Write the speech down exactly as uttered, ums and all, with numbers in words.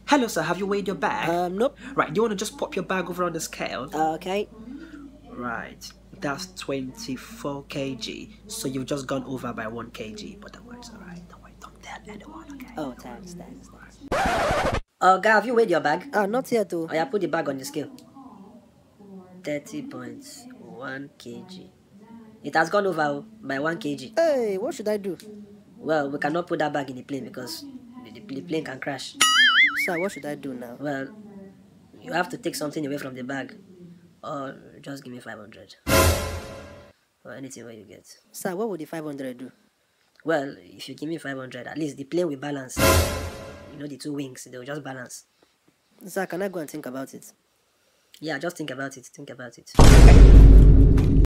Hello, sir. Have you weighed your bag? Um, nope. Right. Do you want to just pop your bag over on the scale? Okay. Right. That's twenty-four kilograms. So you've just gone over by one kilogram. But don't worry, it's alright. Don't worry. Don't tell anyone, okay? Oh, thanks, thanks, thanks. Oh, guy, have you weighed your bag? Ah, not yet, though. Oh, yeah, put the bag on the scale. thirty point one kilograms. It has gone over by one kilogram. Hey, what should I do? Well, we cannot put that bag in the plane because the, the plane can crash. Sir, what should I do now? Well, you have to take something away from the bag. Or just give me five hundred. Or anything where you get. Sir, what would the five hundred do? Well, if you give me five hundred, at least the plane will balance. You know, the two wings, they will just balance. Sir, can I go and think about it? Yeah, just think about it. Think about it.